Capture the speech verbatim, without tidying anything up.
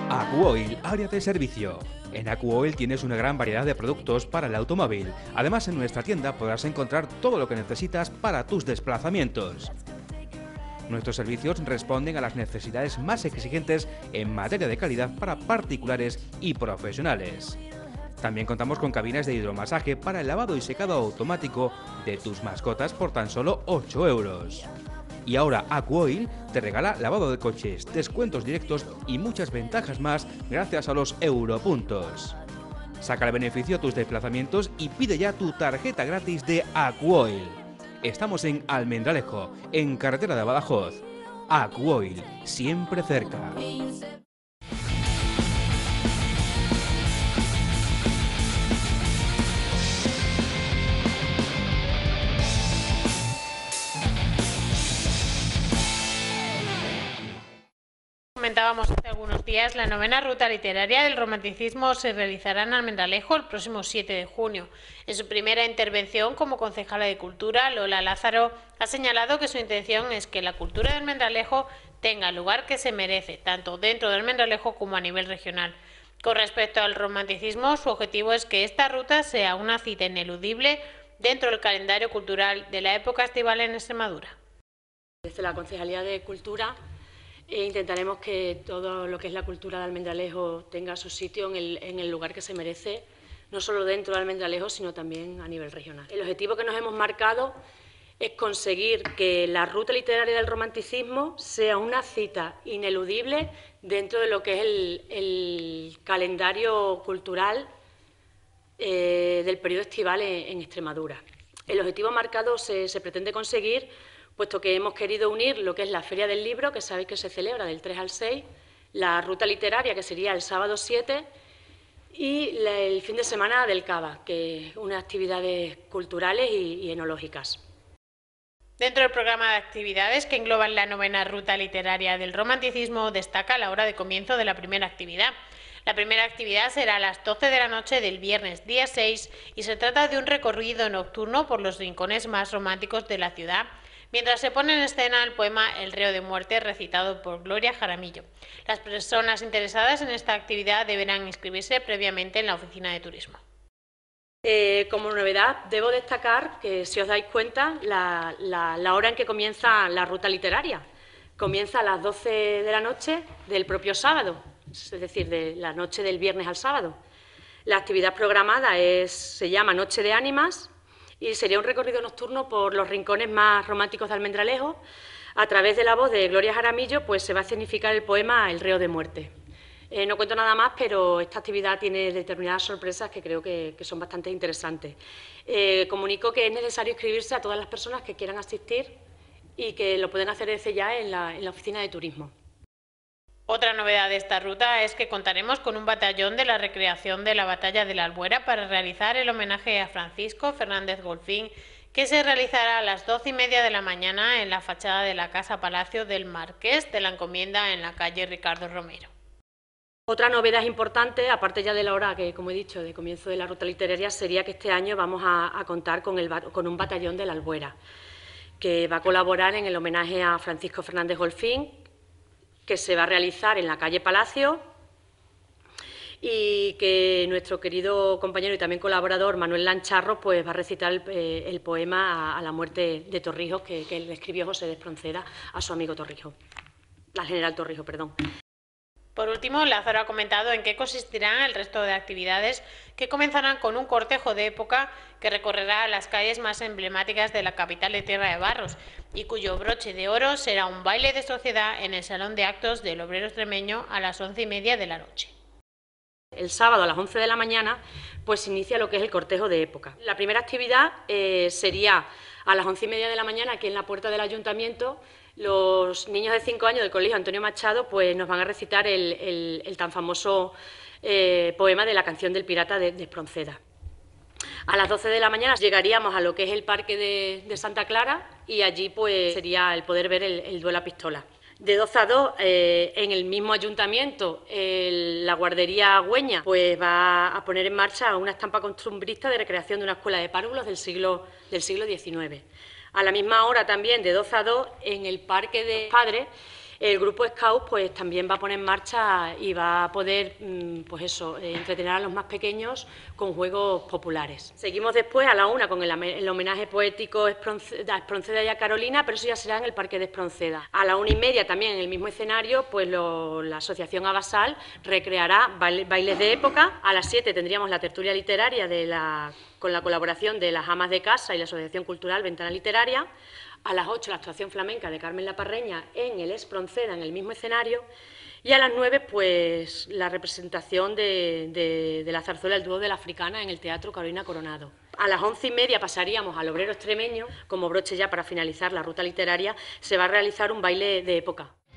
Acuoil, área de servicio. En Acuoil tienes una gran variedad de productos para el automóvil. Además, en nuestra tienda podrás encontrar todo lo que necesitas para tus desplazamientos. Nuestros servicios responden a las necesidades más exigentes en materia de calidad para particulares y profesionales. También contamos con cabinas de hidromasaje para el lavado y secado automático de tus mascotas por tan solo ocho euros. Y ahora Acuoil te regala lavado de coches, descuentos directos y muchas ventajas más gracias a los europuntos. Saca el beneficio a tus desplazamientos y pide ya tu tarjeta gratis de Acuoil. Estamos en Almendralejo, en carretera de Badajoz. Acuoil, siempre cerca. Comentábamos hace algunos días, la novena ruta literaria del romanticismo se realizará en Almendralejo el próximo siete de junio. En su primera intervención como concejala de Cultura, Lola Lázaro ha señalado que su intención es que la cultura de Almendralejo tenga el lugar que se merece, tanto dentro de Almendralejo como a nivel regional. Con respecto al romanticismo, su objetivo es que esta ruta sea una cita ineludible dentro del calendario cultural de la época estival en Extremadura. Desde la Concejalía de Cultura E intentaremos que todo lo que es la cultura de Almendralejo tenga su sitio en el, en el lugar que se merece, no solo dentro de Almendralejo, sino también a nivel regional. El objetivo que nos hemos marcado es conseguir que la ruta literaria del romanticismo sea una cita ineludible dentro de lo que es el, el calendario cultural eh, del periodo estival en, en Extremadura. El objetivo marcado se, se pretende conseguir puesto que hemos querido unir lo que es la Feria del Libro, que sabéis que se celebra del tres al seis, la ruta literaria, que sería el sábado siete, y la, el fin de semana del Cava, que es unas actividades culturales y, y enológicas. Dentro del programa de actividades que engloban la novena ruta literaria del romanticismo, destaca la hora de comienzo de la primera actividad. La primera actividad será a las doce de la noche del viernes día seis y se trata de un recorrido nocturno por los rincones más románticos de la ciudad, mientras se pone en escena el poema El reo de muerte, recitado por Gloria Jaramillo. Las personas interesadas en esta actividad deberán inscribirse previamente en la oficina de turismo. Eh, como novedad, debo destacar que, si os dais cuenta, la, la, la hora en que comienza la ruta literaria comienza a las doce de la noche del propio sábado, es decir, de la noche del viernes al sábado. La actividad programada es, se llama Noche de Ánimas, y sería un recorrido nocturno por los rincones más románticos de Almendralejo. A través de la voz de Gloria Jaramillo, pues se va a escenificar el poema El reo de muerte. Eh, no cuento nada más, pero esta actividad tiene determinadas sorpresas que creo que, que son bastante interesantes. Eh, comunico que es necesario inscribirse a todas las personas que quieran asistir y que lo pueden hacer desde ya en la, en la oficina de turismo. Otra novedad de esta ruta es que contaremos con un batallón de la recreación de la Batalla de la Albuera para realizar el homenaje a Francisco Fernández Golfín, que se realizará a las doce y media de la mañana en la fachada de la Casa Palacio del Marqués de la Encomienda en la calle Ricardo Romero. Otra novedad importante, aparte ya de la hora que, como he dicho, de comienzo de la ruta literaria, sería que este año vamos a, a contar con, el, con un batallón de la Albuera, que va a colaborar en el homenaje a Francisco Fernández Golfín, que se va a realizar en la calle Palacio, y que nuestro querido compañero y también colaborador Manuel Lancharro pues va a recitar el, eh, el poema a, a la muerte de Torrijos que, que le escribió José de Espronceda a su amigo Torrijos, al general Torrijos, perdón. Por último, Lázaro ha comentado en qué consistirán el resto de actividades, que comenzarán con un cortejo de época que recorrerá las calles más emblemáticas de la capital de Tierra de Barros y cuyo broche de oro será un baile de sociedad en el Salón de Actos del Obrero Extremeño a las once y media de la noche. El sábado a las once de la mañana pues se inicia lo que es el cortejo de época. La primera actividad eh, sería a las once y media de la mañana aquí en la puerta del ayuntamiento. Los niños de cinco años del Colegio Antonio Machado pues nos van a recitar el, el, el tan famoso eh, poema de la canción del pirata de, de Espronceda. A las doce de la mañana llegaríamos a lo que es el parque de, de Santa Clara y allí pues sería el poder ver el, el duelo a pistola. De doce a dos, eh, en el mismo ayuntamiento, el, la guardería Güeña pues va a poner en marcha una estampa costumbrista de recreación de una escuela de párvulos del siglo, del siglo diecinueve. A la misma hora también, de doce a dos, en el Parque de Padres, El grupo Scout pues también va a poner en marcha y va a poder pues eso, entretener a los más pequeños con juegos populares. Seguimos después a la una con el, el homenaje poético a Espronceda y a Carolina, pero eso ya será en el Parque de Espronceda. A la una y media también en el mismo escenario pues lo, la Asociación Abasal recreará baile, bailes de época. A las siete tendríamos la tertulia literaria de la, con la colaboración de las Amas de Casa y la Asociación Cultural Ventana Literaria. A las ocho la actuación flamenca de Carmen La Parreña en el Espronceda, en el mismo escenario, y a las nueve pues la representación de, de, de la zarzuela El Dúo de la Africana en el Teatro Carolina Coronado. A las once y media pasaríamos al Obrero Extremeño. Como broche ya para finalizar la ruta literaria, se va a realizar un baile de época.